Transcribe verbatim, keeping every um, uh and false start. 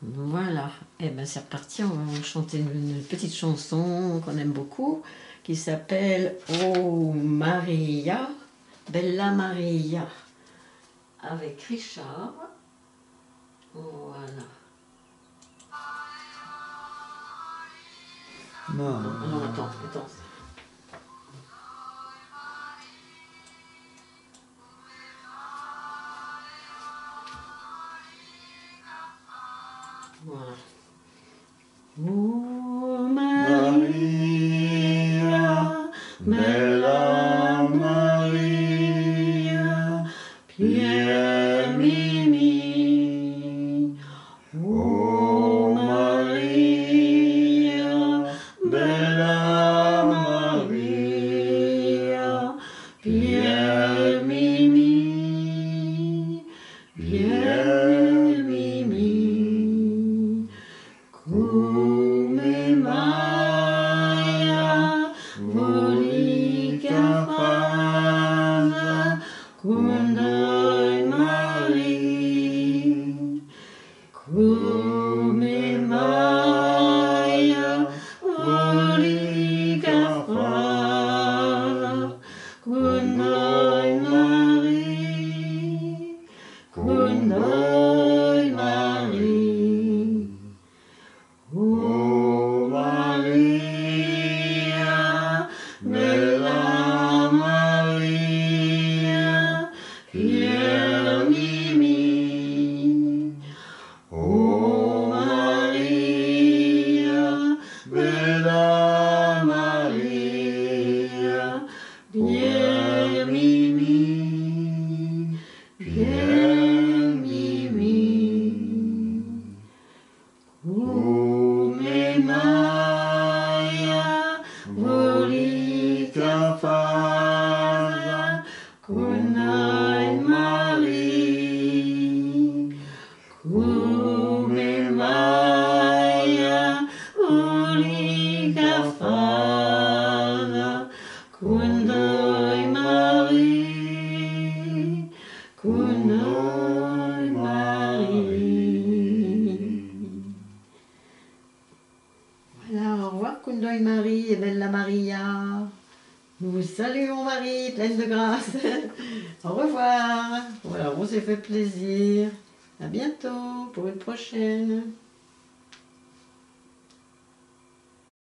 Voilà, et ben c'est reparti, on va chanter une, une petite chanson qu'on aime beaucoup, qui s'appelle Oh Maria, Bella Maria, avec Richard. Voilà. Non, Non, non, attends, attends. Voilà. Oh Maria, Bella Maria, Pierre Mimi. Oh Maria, Bella Maria, Pierre Mimi, Pierre Mimi. Come Maia, volica fasa, quando Maria. Come Maia, volica fasa, quando Maria, quando Maria. Oh Maria, Bella Maria, Pierre Mimi. Oh Maria, Bella Maria, Pierre Mimi, Pierre Mimi. Come Maia, volica fasa, con noi Maria. Come Maia, volica fasa, con noi Maria, con noi Maria. Voilà, au revoir Kundoy Marie et Bella Maria. Nous vous saluons Marie, pleine de grâce. Au revoir. Voilà, on s'est fait plaisir. À bientôt pour une prochaine.